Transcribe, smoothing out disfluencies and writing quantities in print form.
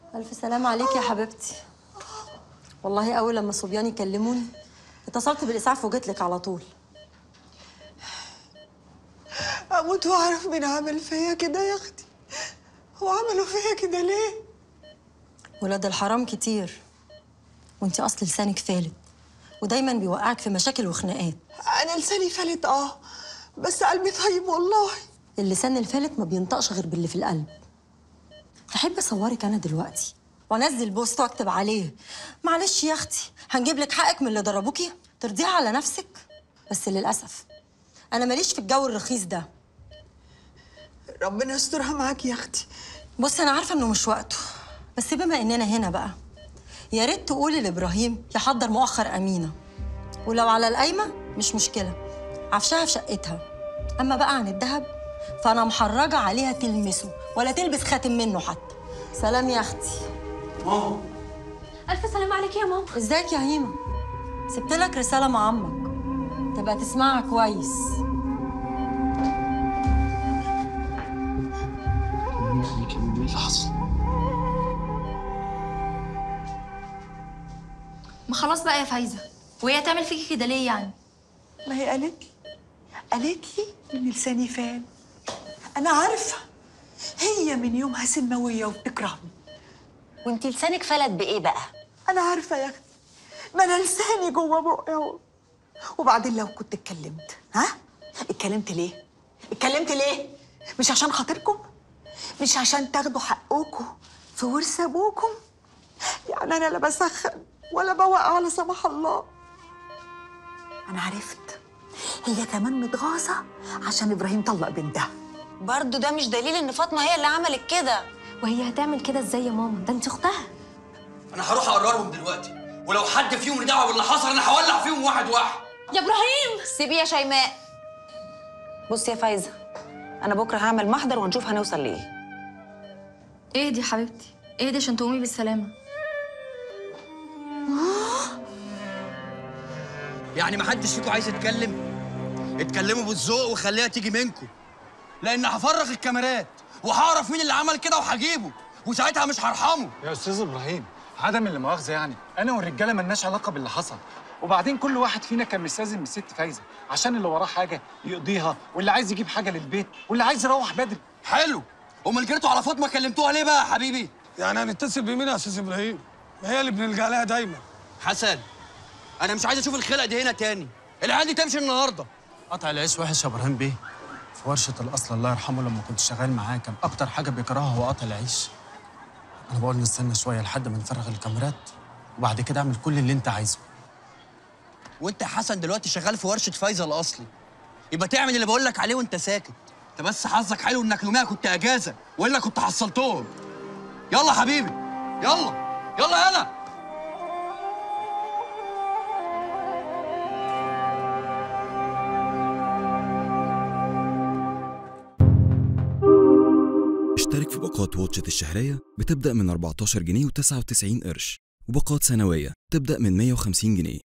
ألف سلام عليك يا حبيبتي. والله أول لما الصبيان يكلموني اتصلت بالإسعاف وجيت لك على طول. اموت واعرف مين عمل فيا كده يا اختي. هو عملوا فيا كده ليه؟ ولاد الحرام كتير، وانتي أصل لسانك فالت ودايما بيوقعك في مشاكل وخناقات. انا لساني فلت بس قلبي طيب والله. اللسان الفالت ما بينطقش غير باللي في القلب. تحب أصورك أنا دلوقتي وأنزل بوست وأكتب عليه معلش يا أختي هنجيب لك حقك من اللي ضربوكي ترضيها على نفسك؟ بس للأسف أنا ماليش في الجو الرخيص ده. ربنا يسترها معاكي يا اختي. بصي أنا عارفة إنه مش وقته، بس بما إننا هنا بقى يا ريت تقولي لإبراهيم يحضر مؤخر أمينة، ولو على القايمة مش مشكلة عفشها في شقتها. أما بقى عن الذهب فأنا محرجة عليها تلمسه ولا تلبس خاتم منه حتى. سلام يا أختي. ماما ألف سلام عليك يا ماما. ازيك يا هيمة؟ سبت لك رسالة مع عمك تبقى تسمعها كويس. ايه اللي حصل؟ ما خلاص بقى يا فايزة، وهي تعمل فيكي كده ليه يعني؟ ما هي قالت لي ان لساني فال. انا عارفه هي من يومها سماويه وبتكرهني. وانتي لسانك فلت بايه بقى؟ انا عارفه يا اختي، ما انا لساني جوه بقي اهو. وبعدين لو كنت اتكلمت اتكلمت ليه؟ مش عشان خاطركم؟ مش عشان تاخدوا حقكم في ورث ابوكم؟ يعني انا لا بسخن ولا بوقع لا سمح الله. انا عرفت هي كمان متغاظه عشان ابراهيم طلق بنتها. برضه ده مش دليل ان فاطمه هي اللي عملت كده. وهي هتعمل كده ازاي يا ماما؟ ده انت اختها. انا هروح اقررهم دلوقتي، ولو حد فيهم دعوه باللي حصل انا هولع فيهم واحد واحد. يا ابراهيم سيبيه يا شيماء. بصي يا فايزه، انا بكره هعمل محضر وهنشوف هنوصل لايه. اهدي يا حبيبتي، اهدي عشان تقومي بالسلامة. يعني ما حدش فيكم عايز يتكلم؟ اتكلموا بالذوق وخليها تيجي منكم، لان هفرغ الكاميرات وهعرف مين اللي عمل كده وهجيبه، وساعتها مش هرحمه. يا استاذ ابراهيم، عدم اللي مؤاخذه يعني انا والرجاله ملناش علاقه باللي حصل، وبعدين كل واحد فينا كان مستاذن من الست فايزه عشان اللي وراه حاجه يقضيها، واللي عايز يجيب حاجه للبيت، واللي عايز يروح بدري. حلو، امال جريتوا على فاطمه كلمتوها ليه بقى يا حبيبي؟ يعني هنتصل بمين يا استاذ ابراهيم؟ ما هي اللي بنلجأ لها دايما. حسن، انا مش عايز اشوف الخلقه دي هنا تاني، العيال دي تمشي النهارده. قطع العيش وحش يا ابراهيم بيه. في ورشه الاصل الله يرحمه لما كنت شغال معاه كان اكتر حاجه بيكرهها هو قطع العيش. انا بقول نستنى شويه لحد ما نفرغ الكاميرات وبعد كده اعمل كل اللي انت عايزه. وانت يا حسن دلوقتي شغال في ورشه فايزه الاصلي، يبقى تعمل اللي بقول لك عليه وانت ساكت. انت بس حظك حلو انك يوميها كنت اجازه، والا كنت حصلتهم. يلا حبيبي، يلا يلا يلا. اشترك في باقات واتشت الشهرية بتبدأ من 14 جنيه و99 قرش، وباقات سنوية تبدأ من 150 جنيه.